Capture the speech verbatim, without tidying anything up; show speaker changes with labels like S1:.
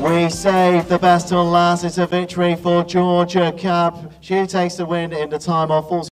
S1: We save the best till last. It's a victory for Georgia Cup. She takes the win in the time of full